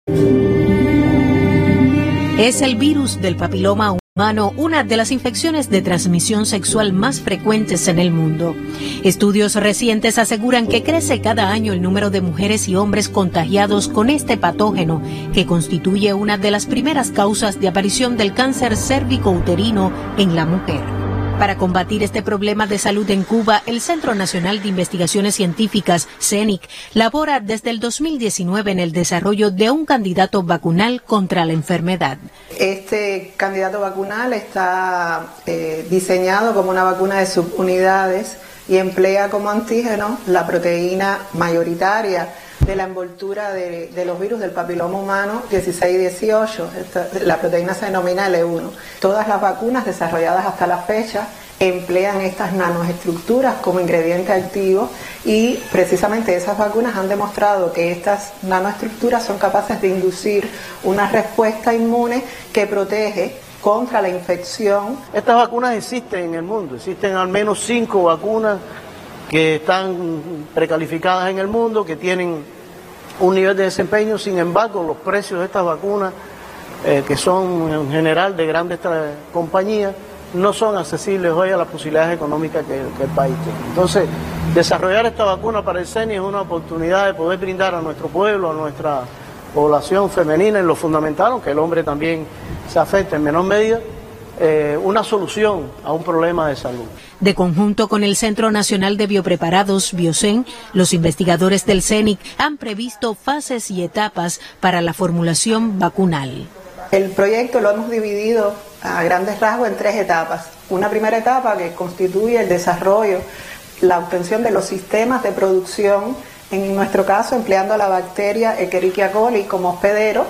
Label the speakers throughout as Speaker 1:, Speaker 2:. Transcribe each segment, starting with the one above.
Speaker 1: Es el virus del papiloma humano, una de las infecciones de transmisión sexual más frecuentes en el mundo. Estudios recientes aseguran que crece cada año el número de mujeres y hombres contagiados con este patógeno, que constituye una de las primeras causas de aparición del cáncer cérvico-uterino en la mujer. Para combatir este problema de salud en Cuba, el Centro Nacional de Investigaciones Científicas, CENIC, labora desde el 2019 en el desarrollo de un candidato vacunal contra la enfermedad.
Speaker 2: Este candidato vacunal está diseñado como una vacuna de subunidades y emplea como antígeno la proteína mayoritaria de la envoltura de los virus del papiloma humano 16 y 18. La proteína se denomina L1. Todas las vacunas desarrolladas hasta la fecha emplean estas nanoestructuras como ingrediente activo y precisamente esas vacunas han demostrado que estas nanoestructuras son capaces de inducir una respuesta inmune que protege contra la infección.
Speaker 3: Estas vacunas existen en el mundo, existen al menos 5 vacunas que están precalificadas en el mundo, que tienen un nivel de desempeño. Sin embargo, los precios de estas vacunas, que son en general de grandes compañías, no son accesibles hoy a las posibilidades económicas que el país tiene. Entonces, desarrollar esta vacuna para el CENI es una oportunidad de poder brindar a nuestro pueblo, a nuestra población femenina, en lo fundamental, aunque el hombre también se afecta en menor medida, una solución a un problema de salud.
Speaker 1: De conjunto con el Centro Nacional de Biopreparados, Biocen, los investigadores del CENIC han previsto fases y etapas para la formulación vacunal.
Speaker 2: El proyecto lo hemos dividido a grandes rasgos en 3 etapas. Una primera etapa que constituye el desarrollo, la obtención de los sistemas de producción, en nuestro caso empleando la bacteria Escherichia coli como hospedero,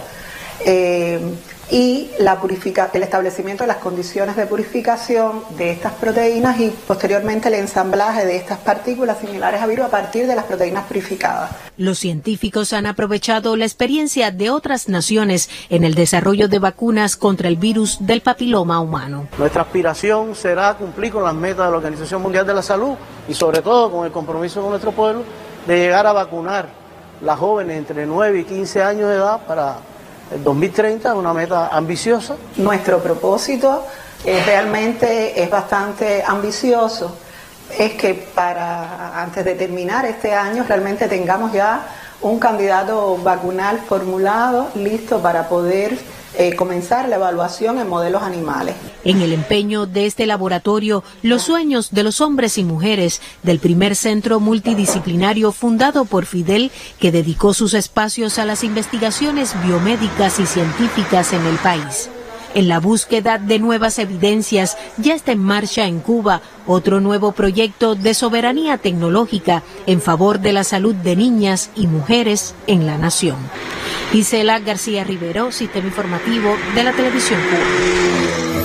Speaker 2: y el establecimiento de las condiciones de purificación de estas proteínas y posteriormente el ensamblaje de estas partículas similares a virus a partir de las proteínas purificadas.
Speaker 1: Los científicos han aprovechado la experiencia de otras naciones en el desarrollo de vacunas contra el virus del papiloma humano.
Speaker 3: Nuestra aspiración será cumplir con las metas de la Organización Mundial de la Salud y sobre todo con el compromiso con nuestro pueblo de llegar a vacunar las jóvenes entre 9 y 15 años de edad para el 2030, una meta ambiciosa.
Speaker 2: Nuestro propósito realmente es bastante ambicioso, es que antes de terminar este año realmente tengamos ya un candidato vacunal formulado, listo para poder comenzar la evaluación en modelos animales.
Speaker 1: En el empeño de este laboratorio, los sueños de los hombres y mujeres del primer centro multidisciplinario fundado por Fidel, que dedicó sus espacios a las investigaciones biomédicas y científicas en el país. En la búsqueda de nuevas evidencias, ya está en marcha en Cuba otro nuevo proyecto de soberanía tecnológica en favor de la salud de niñas y mujeres en la nación. Gisela García Rivero, Sistema Informativo de la Televisión Cuba.